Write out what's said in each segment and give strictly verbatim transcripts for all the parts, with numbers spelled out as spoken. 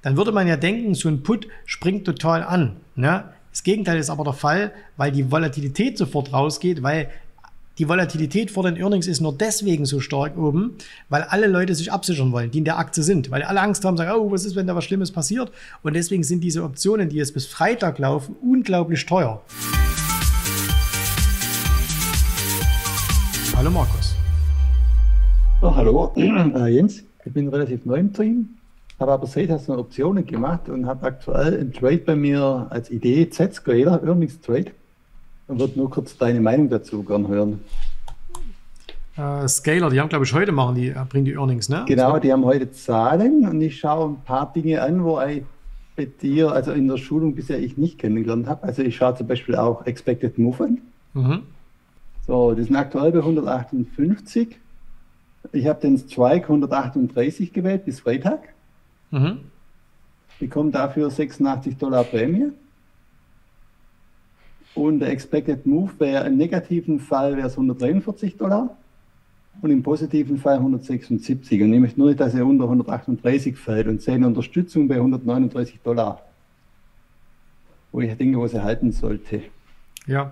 dann würde man ja denken, so ein Put springt total an. Ne? Das Gegenteil ist aber der Fall, weil die Volatilität sofort rausgeht, weil die Volatilität vor den Earnings ist nur deswegen so stark oben, weil alle Leute sich absichern wollen, die in der Aktie sind, weil alle Angst haben, sagen, oh, was ist, wenn da was Schlimmes passiert? Und deswegen sind diese Optionen, die jetzt bis Freitag laufen, unglaublich teuer. Hallo Markus. Oh, hallo äh, Jens, ich bin relativ neu im Team, habe aber seither so Optionen gemacht und habe aktuell einen Trade bei mir als Idee, Z-Scaler, Earnings Trade. Und würde nur kurz deine Meinung dazu gern hören. Äh, Scaler, die haben, glaube ich, heute machen die, bringen die Earnings, ne? Genau, die haben heute Zahlen und ich schaue ein paar Dinge an, wo ich bei dir, also in der Schulung bisher ich nicht kennengelernt habe. Also ich schaue zum Beispiel auch Expected Move an. Mhm. So, die sind aktuell bei hundertachtundfünfzig. Ich habe den Strike hundertachtunddreißig gewählt bis Freitag. Mhm. Bekomme dafür sechsundachtzig Dollar Prämie. Und der Expected Move wäre im negativen Fall wäre es hundertdreiundvierzig Dollar und im positiven Fall hundertsechsundsiebzig. Und ich möchte nur nicht, dass er unter hundertachtunddreißig fällt und sehe eine Unterstützung bei hundertneununddreißig Dollar, wo ich denke, wo sie halten sollte. Ja,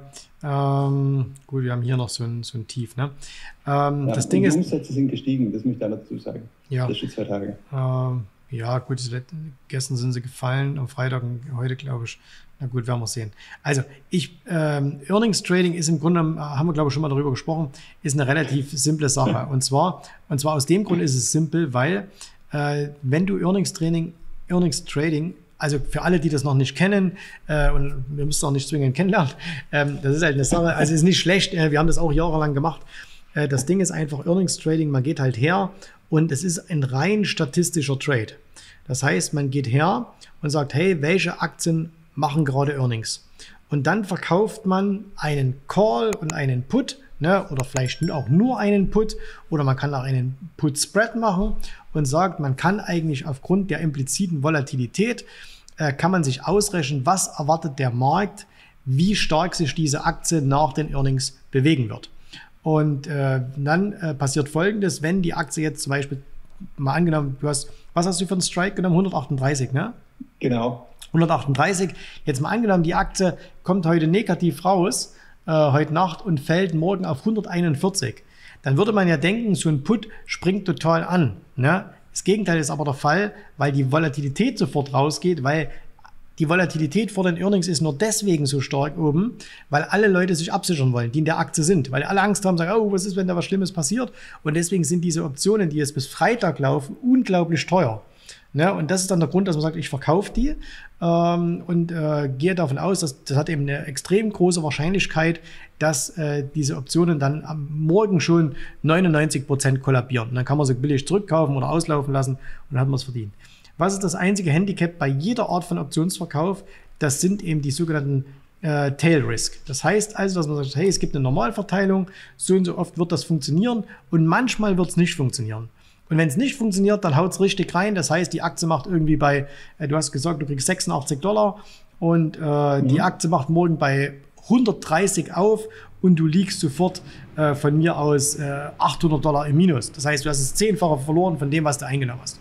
ähm, gut, wir haben hier noch so ein, so ein Tief. Ne? Ähm, ja, das Ding die ist, Umsätze sind gestiegen, das möchte ich dazu sagen. Ja. Das ist zwei Tage. Ähm, ja, gut, gestern sind sie gefallen, am Freitag und heute, glaube ich. Na gut, werden wir sehen. Also, ich, ähm, Earnings Trading ist im Grunde, haben wir glaube ich schon mal darüber gesprochen, ist eine relativ simple Sache. Und zwar, und zwar aus dem Grund ist es simpel, weil äh, wenn du Earnings Trading, Earnings Trading, also für alle, die das noch nicht kennen, äh, und wir müssen auch nicht zwingend kennenlernen, ähm, das ist halt eine Sache, also ist nicht schlecht, äh, wir haben das auch jahrelang gemacht. Äh, das Ding ist einfach Earnings Trading, man geht halt her und es ist ein rein statistischer Trade. Das heißt, man geht her und sagt, hey, welche Aktien machen gerade Earnings. Und dann verkauft man einen Call und einen Put, ne, oder vielleicht auch nur einen Put, oder man kann auch einen Put-Spread machen und sagt, man kann eigentlich aufgrund der impliziten Volatilität, äh, kann man sich ausrechnen, was erwartet der Markt, wie stark sich diese Aktie nach den Earnings bewegen wird. Und äh, dann äh, passiert Folgendes, wenn die Aktie jetzt zum Beispiel, mal angenommen, du hast, was hast du für einen Strike genommen? hundertachtunddreißig, ne? Genau. hundertachtunddreißig. Jetzt mal angenommen, die Aktie kommt heute negativ raus, äh, heute Nacht und fällt morgen auf hunderteinundvierzig. Dann würde man ja denken, so ein Put springt total an. Ne? Das Gegenteil ist aber der Fall, weil die Volatilität sofort rausgeht, weil die Volatilität vor den Earnings ist nur deswegen so stark oben, weil alle Leute sich absichern wollen, die in der Aktie sind, weil alle Angst haben, sagen, oh, was ist, wenn da was Schlimmes passiert? Und deswegen sind diese Optionen, die jetzt bis Freitag laufen, unglaublich teuer. Ne? Und das ist dann der Grund, dass man sagt, ich verkaufe die ähm, und äh, gehe davon aus, dass das hat eben eine extrem große Wahrscheinlichkeit, dass äh, diese Optionen dann am Morgen schon neunundneunzig Prozent kollabieren. Und dann kann man sie billig zurückkaufen oder auslaufen lassen und dann hat man es verdient. Was ist das einzige Handicap bei jeder Art von Optionsverkauf? Das sind eben die sogenannten äh, Tail Risk. Das heißt also, dass man sagt, hey, es gibt eine Normalverteilung, so und so oft wird das funktionieren und manchmal wird es nicht funktionieren. Und wenn es nicht funktioniert, dann haut es richtig rein. Das heißt, die Aktie macht irgendwie bei, äh, du hast gesagt, du kriegst sechsundachtzig Dollar und äh, mhm. die Aktie macht morgen bei hundertdreißig auf und du liegst sofort äh, von mir aus äh, achthundert Dollar im Minus. Das heißt, du hast das Zehnfache verloren von dem, was du eingenommen hast.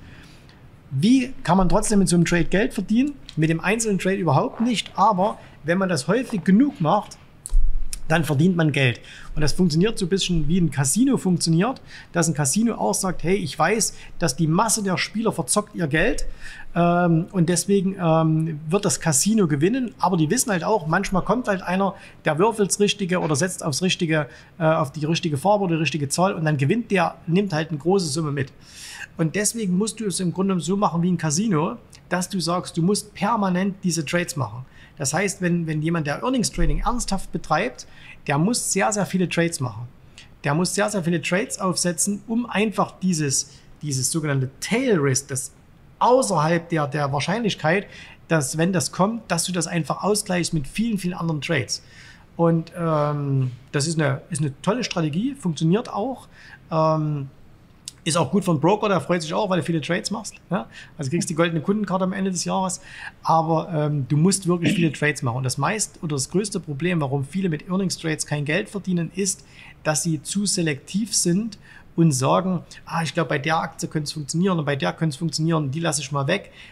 Wie kann man trotzdem mit so einem Trade Geld verdienen? Mit dem einzelnen Trade überhaupt nicht, aber wenn man das häufig genug macht, dann verdient man Geld. Und das funktioniert so ein bisschen wie ein Casino funktioniert, dass ein Casino auch sagt, hey, ich weiß, dass die Masse der Spieler verzockt ihr Geld ähm, und deswegen ähm, wird das Casino gewinnen, aber die wissen halt auch, manchmal kommt halt einer, der würfelt das Richtige oder setzt aufs richtige, äh, auf die richtige Farbe oder die richtige Zahl und dann gewinnt der, nimmt halt eine große Summe mit. Und deswegen musst du es im Grunde so machen wie ein Casino, dass du sagst, du musst permanent diese Trades machen. Das heißt, wenn, wenn jemand, der Earnings Trading ernsthaft betreibt, der muss sehr, sehr viele Trades machen. Der muss sehr, sehr viele Trades aufsetzen, um einfach dieses, dieses sogenannte Tail Risk, das außerhalb der, der Wahrscheinlichkeit, dass, wenn das kommt, dass du das einfach ausgleichst mit vielen, vielen anderen Trades. Und ähm, das ist eine, ist eine tolle Strategie, funktioniert auch. Ähm, Ist auch gut für einen Broker, der freut sich auch, weil du viele Trades machst. Ja? Also kriegst die goldene Kundenkarte am Ende des Jahres. Aber ähm, du musst wirklich viele Trades machen. Und das meist oder das größte Problem, warum viele mit Earnings Trades kein Geld verdienen, ist, dass sie zu selektiv sind und sagen, ah, ich glaube, bei der Aktie könnte es funktionieren und bei der könnte es funktionieren, die lasse ich mal weg.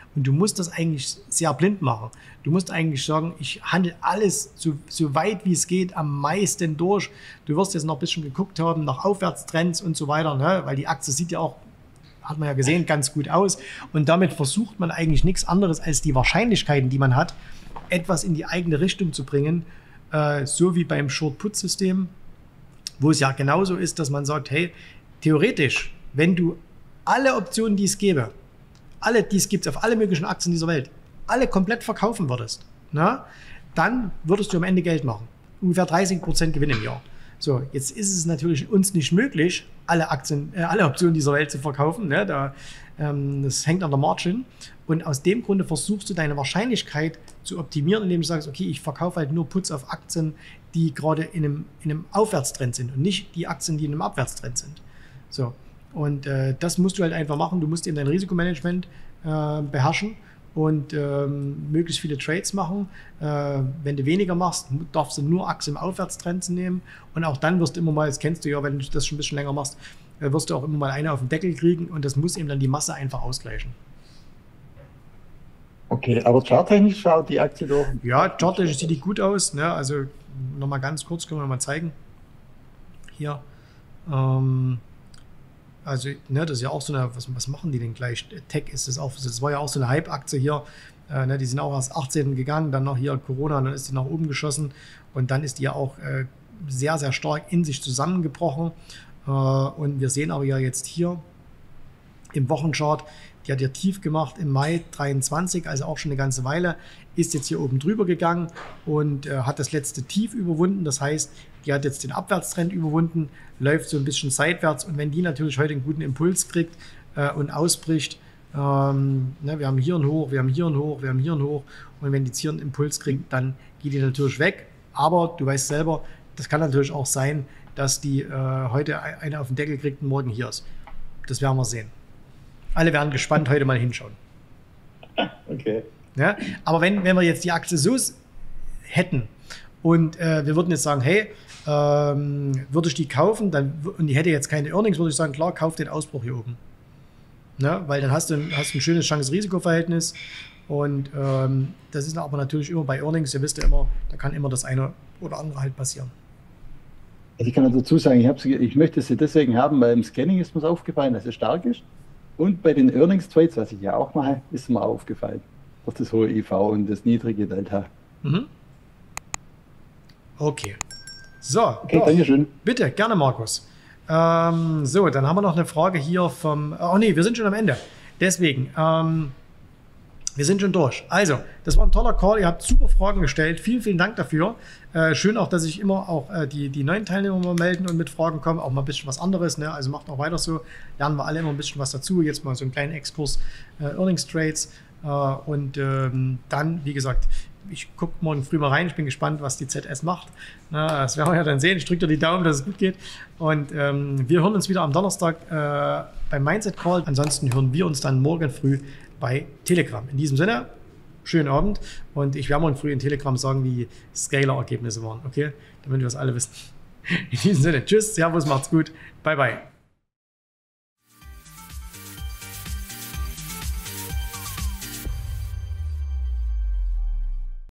Und du musst das eigentlich sehr blind machen. Du musst eigentlich sagen, ich handle alles so, so weit wie es geht am meisten durch. Du wirst jetzt noch ein bisschen geguckt haben nach Aufwärtstrends und so weiter, ne? Weil die Aktie sieht ja auch, hat man ja gesehen, ganz gut aus. Und damit versucht man eigentlich nichts anderes als die Wahrscheinlichkeiten, die man hat, etwas in die eigene Richtung zu bringen, äh, so wie beim Short-Put-System, wo es ja genauso ist, dass man sagt, hey, theoretisch, wenn du alle Optionen, die es gäbe, alle, die es gibt, auf alle möglichen Aktien dieser Welt, alle komplett verkaufen würdest, na, dann würdest du am Ende Geld machen. Ungefähr dreißig Prozent Gewinn im Jahr. So, jetzt ist es natürlich uns nicht möglich, alle Aktien, äh, alle Optionen dieser Welt zu verkaufen. Ne? Da, ähm, das hängt an der Margin. Und aus dem Grunde versuchst du deine Wahrscheinlichkeit zu optimieren, indem du sagst, okay, ich verkaufe halt nur Puts auf Aktien, die gerade in einem, in einem Aufwärtstrend sind und nicht die Aktien, die in einem Abwärtstrend sind. So, und äh, das musst du halt einfach machen. Du musst eben dein Risikomanagement äh, beherrschen und ähm, möglichst viele Trades machen. Äh, wenn du weniger machst, darfst du nur Aktien im Aufwärtstrend nehmen. Und auch dann wirst du immer mal, das kennst du ja, wenn du das schon ein bisschen länger machst, äh, wirst du auch immer mal eine auf den Deckel kriegen und das muss eben dann die Masse einfach ausgleichen. Okay, aber charttechnisch schaut die Aktie doch. Ja, charttechnisch sieht die gut aus. Ne? Also nochmal ganz kurz, können wir mal zeigen. Hier. Ähm, Also, ne, das ist ja auch so eine, was, was machen die denn gleich? Tech ist das auch, das war ja auch so eine Hype-Aktie hier, äh, ne, die sind auch erst achtzehn gegangen, dann noch hier Corona, dann ist die nach oben geschossen und dann ist die ja auch äh, sehr, sehr stark in sich zusammengebrochen. Äh, und wir sehen aber ja jetzt hier im Wochenchart, die hat ja tief gemacht im Mai dreiundzwanzig, also auch schon eine ganze Weile, ist jetzt hier oben drüber gegangen und äh, hat das letzte Tief überwunden. Das heißt, die hat jetzt den Abwärtstrend überwunden, läuft so ein bisschen seitwärts und wenn die natürlich heute einen guten Impuls kriegt äh, und ausbricht, ähm, ne, wir haben hier einen Hoch, wir haben hier einen Hoch, wir haben hier einen Hoch und wenn die jetzt hier einen Impuls kriegt, dann geht die natürlich weg. Aber du weißt selber, das kann natürlich auch sein, dass die äh, heute eine auf den Deckel kriegt und morgen hier ist. Das werden wir sehen. Alle werden gespannt heute mal hinschauen. Okay. Ja, aber wenn, wenn wir jetzt die Aktie so hätten und äh, wir würden jetzt sagen, hey, ähm, würde ich die kaufen, dann, und die hätte jetzt keine Earnings, würde ich sagen, klar, kauf den Ausbruch hier oben. Ja, weil dann hast du, hast du ein schönes Chance-Risiko-Verhältnis und ähm, das ist aber natürlich immer bei Earnings, ihr wisst ja immer, da kann immer das eine oder andere halt passieren. Also ich kann dazu sagen, ich, sie, ich möchte sie deswegen haben, weil im Scanning ist mir aufgefallen, dass es stark ist. Und bei den Earnings Trades, was ich ja auch mache, ist mir aufgefallen. Durch das hohe I V und das niedrige Delta. Mhm. Okay. So. Okay, danke schön. Bitte, gerne, Markus. Ähm, so, dann haben wir noch eine Frage hier vom. Oh nee, wir sind schon am Ende. Deswegen, ähm, wir sind schon durch. Also, das war ein toller Call. Ihr habt super Fragen gestellt. Vielen, vielen Dank dafür. Äh, schön auch, dass sich immer auch äh, die, die neuen Teilnehmer mal melden und mit Fragen kommen. Auch mal ein bisschen was anderes. Ne? Also macht auch weiter so. Lernen wir alle immer ein bisschen was dazu. Jetzt mal so einen kleinen Exkurs äh, Earnings Trades. Äh, und ähm, dann, wie gesagt, ich gucke morgen früh mal rein. Ich bin gespannt, was die Z S macht. Na, das werden wir ja dann sehen. Ich drücke dir die Daumen, dass es gut geht. Und ähm, wir hören uns wieder am Donnerstag äh, beim Mindset Call. Ansonsten hören wir uns dann morgen früh bei Telegram. In diesem Sinne, schönen Abend und ich werde morgen früh in Telegram sagen, wie Scaler-Ergebnisse waren, okay? Damit wir das alle wissen. In diesem Sinne, tschüss, servus, macht's gut, bye bye.